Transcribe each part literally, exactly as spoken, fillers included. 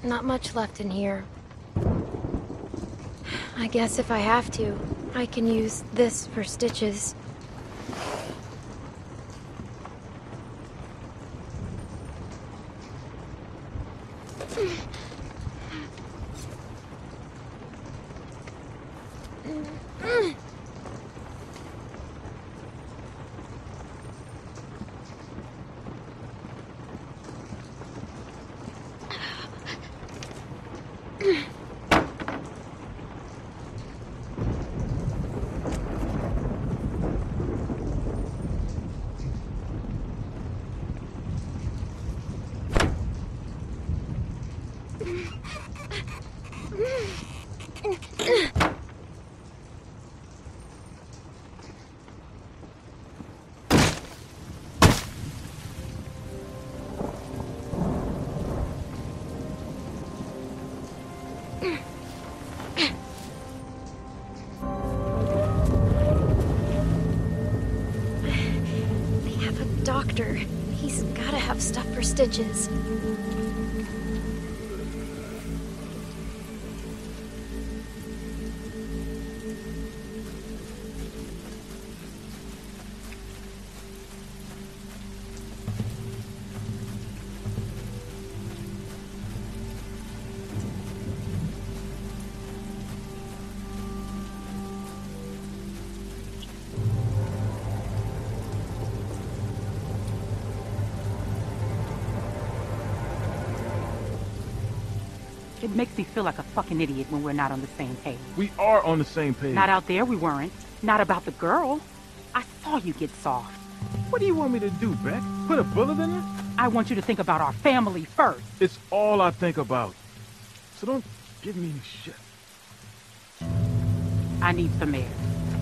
Not much left in here. I guess if I have to, I can use this for stitches. Doctor. He's gotta have stuff for stitches. It makes me feel like a fucking idiot when we're not on the same page. We are on the same page. Not out there, we weren't. Not about the girl. I saw you get soft. What do you want me to do, Beck? Put a bullet in her? I want you to think about our family first. It's all I think about. So don't give me any shit. I need some air.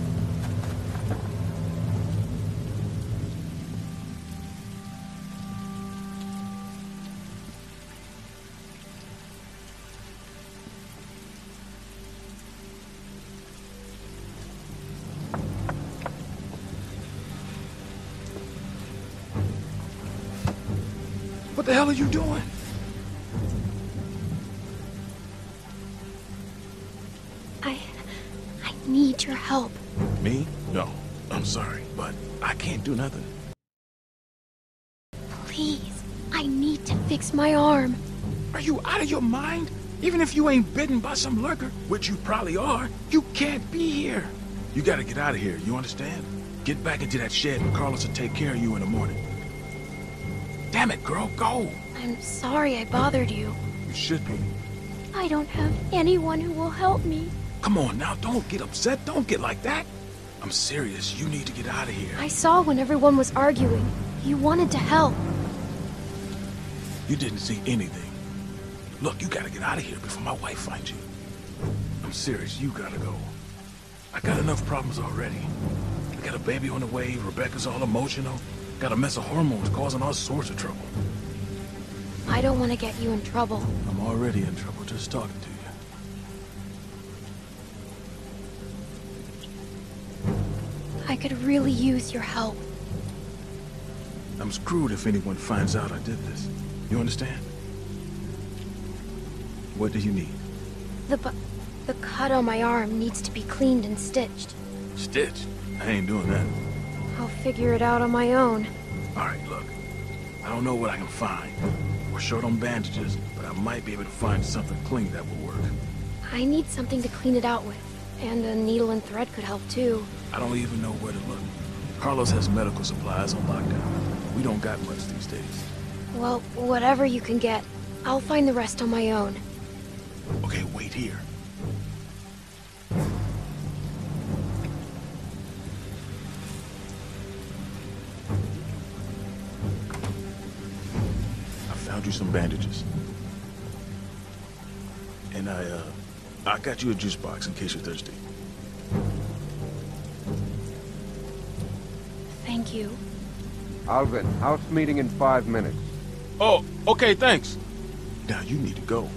What the hell are you doing? I... I need your help. Me? No. I'm sorry, but I can't do nothing. Please, I need to fix my arm. Are you out of your mind? Even if you ain't bitten by some lurker, which you probably are, you can't be here. You gotta get out of here, you understand? Get back into that shed and Carlos will take care of you in the morning. Damn it, girl, go! I'm sorry I bothered you. You should be. I don't have anyone who will help me. Come on now, don't get upset, don't get like that. I'm serious, you need to get out of here. I saw when everyone was arguing. You wanted to help. You didn't see anything. Look, you gotta get out of here before my wife finds you. I'm serious, you gotta go. I got enough problems already. I got a baby on the way, Rebecca's all emotional. Got a mess of hormones causing all sorts of trouble. I don't want to get you in trouble. I'm already in trouble just talking to you. I could really use your help. I'm screwed if anyone finds out I did this. You understand? What do you need? The bu the cut on my arm needs to be cleaned and stitched. Stitched? I ain't doing that. I'll figure it out on my own. Alright, look. I don't know what I can find. We're short on bandages, but I might be able to find something clean that will work. I need something to clean it out with. And a needle and thread could help too. I don't even know where to look. Carlos has medical supplies on lockdown. We don't got much these days. Well, whatever you can get. I'll find the rest on my own. Okay, wait here. Found you some bandages. And I, uh, I got you a juice box in case you're thirsty. Thank you. Alvin, house meeting in five minutes. Oh, okay, thanks. Now you need to go.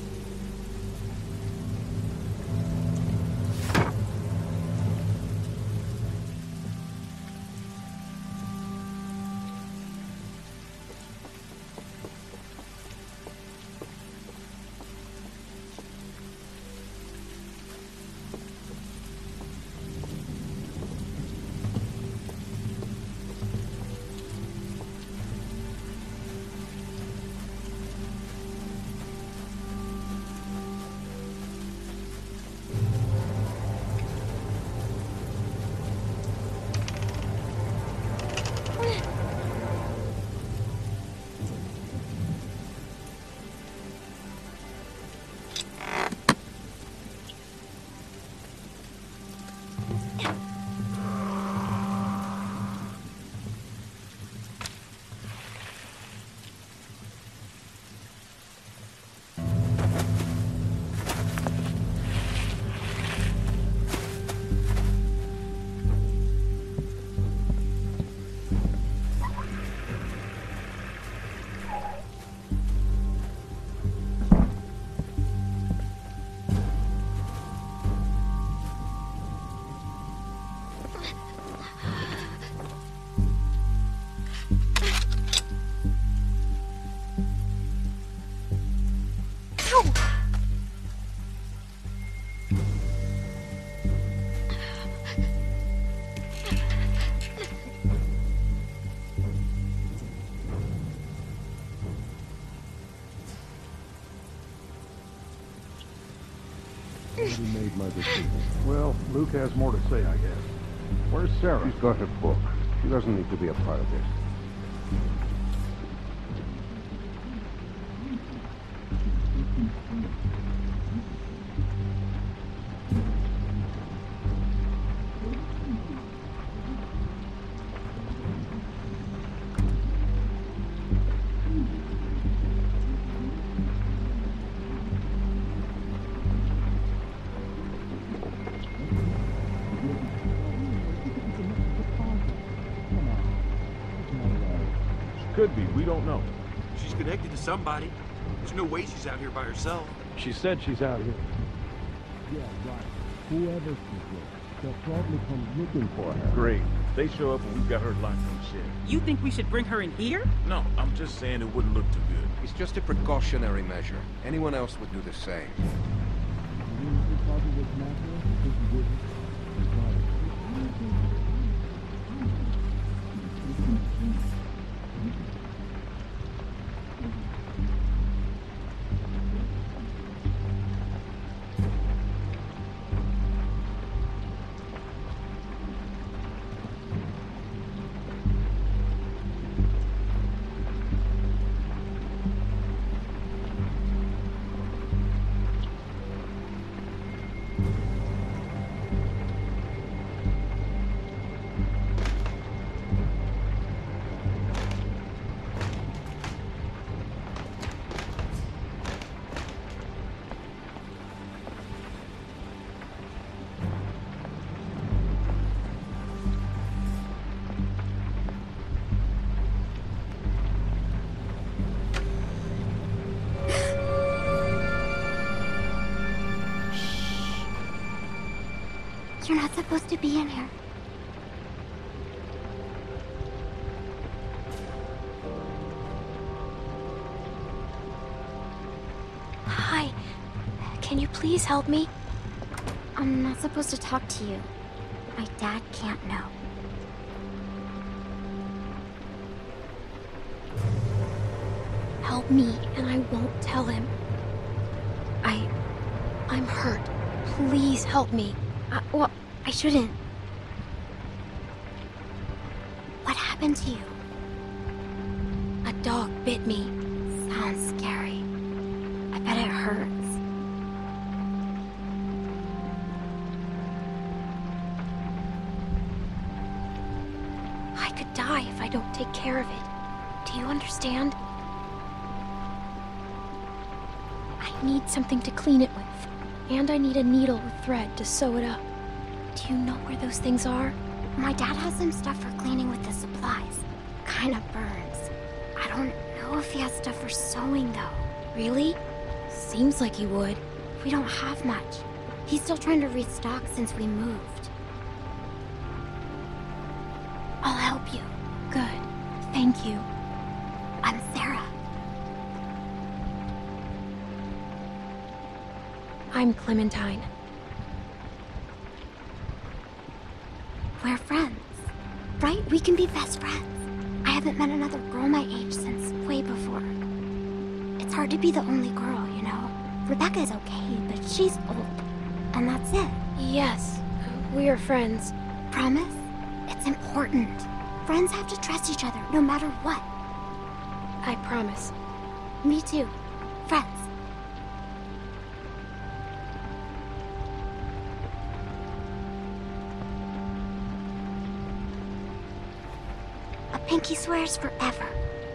already made my decision. Well, Luke has more to say, I guess. Where's Sarah? She's got a book. She doesn't need to be a part of this. Could be. We don't know. She's connected to somebody. There's no way she's out here by herself. She said she's out here. Yeah, right. Whoever she's with, they'll probably come looking for her. Great. They show up and we've got her locked in shit. You think we should bring her in here? No, I'm just saying it wouldn't look too good. It's just a precautionary measure. Anyone else would do the same. You're not supposed to be in here. Hi. Can you please help me? I'm not supposed to talk to you. My dad can't know. Help me, and I won't tell him. I... I'm hurt. Please help me. I, well, I shouldn't. What happened to you? A dog bit me. Sounds scary. I bet it hurts. I could die if I don't take care of it. Do you understand? I need something to clean it with. And I need a needle with thread to sew it up. Do you know where those things are? My dad has some stuff for cleaning with the supplies. Kinda burns. I don't know if he has stuff for sewing, though. Really? Seems like he would. We don't have much. He's still trying to restock since we moved. I'll help you. Good. Thank you. I'm Sarah. I'm Clementine. We're friends, right? We can be best friends. I haven't met another girl my age since way before. It's hard to be the only girl, you know? Rebecca's okay, but she's old. And that's it. Yes, we are friends. Promise? It's important. Friends have to trust each other, no matter what. I promise. Me too. Friends. Pinky swears forever.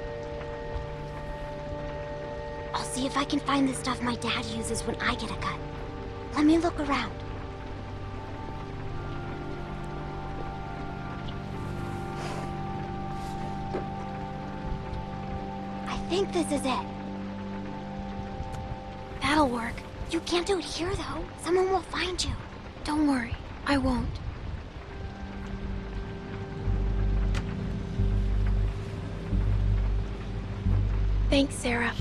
I'll see if I can find the stuff my dad uses when I get a cut. Let me look around. I think this is it. That'll work. You can't do it here, though. Someone will find you. Don't worry, I won't. Thanks, Sarah.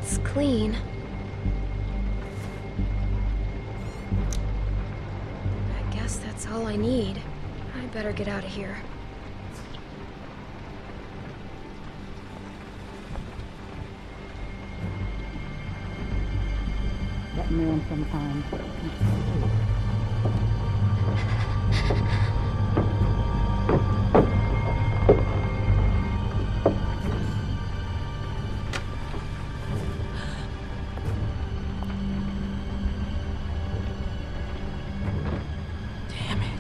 It's clean. I guess that's all I need. I better get out of here. That man sometimes. Damn it.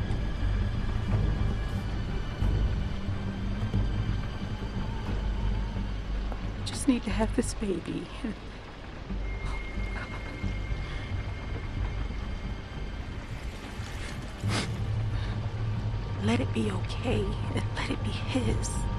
Just need to have this baby. Let it be okay. Let it be his.